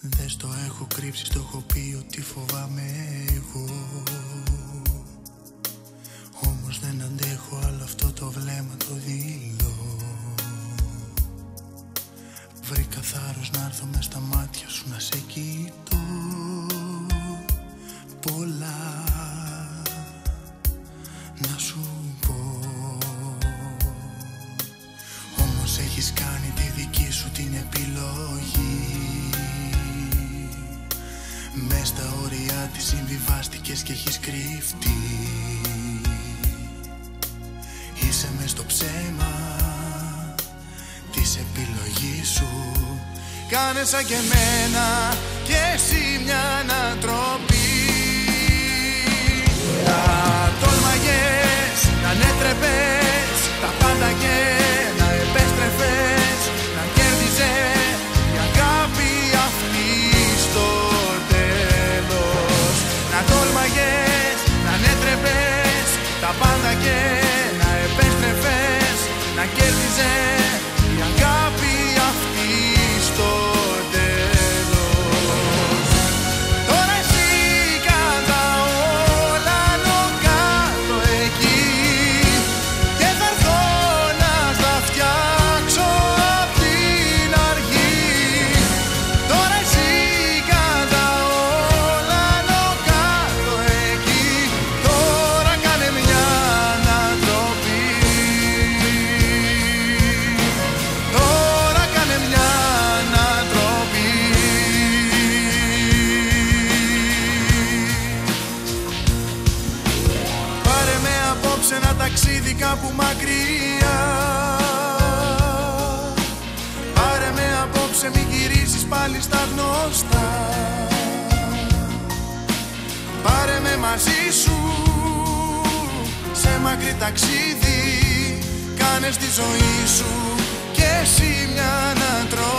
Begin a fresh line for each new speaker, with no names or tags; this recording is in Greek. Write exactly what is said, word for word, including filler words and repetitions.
Δες το έχω κρύψει, το έχω πει ότι φοβάμαι εγώ. Όμως δεν αντέχω άλλο αυτό το βλέμμα το δειλό. Βρήκα θάρρος να έρθω μες στα μάτια σου να σε κοιτώ. Πολλά να σου πω. Όμως έχεις κάνει τη δική σου την επιλογή. Μες στα όρια της συμβιβάστηκες και έχεις κρυφτεί. Είσαι μες στο ψέμα της επιλογής σου. Κάνε σαν και εμένα και εσύ μια ανατροπή. Να τόλμαγες, να ανέτρεπες τα πάντα και να επέστρεφες. Να κέρδιζε η αγάπη αυτή στο τέλος. Να τόλμαγες, να ανέτρεπες τα πάντα και να επέστρεφες. Να κέρδιζε η αγάπη αυτή στο τέλος. Τώρα εσύ κατά όλα άνω κάτω εκεί. Και θα έρθω να στα φτιάξω απ' την αρχή. Τώρα εσύ κατά όλα άνω κάτω εκεί. Τώρα κάνε μια ανατροπή. Τώρα κάνε μια ανατροπή. Πάρε με απόψε ένα ταξίδι κάπου μακριά. Πάρε με απόψε μη γυρίσεις πάλι στα γνωστά. Πάρε με μαζί σου σε μακρύ ταξίδι. Κάνε στη ζωή σου και εσύ μια ανατροπή.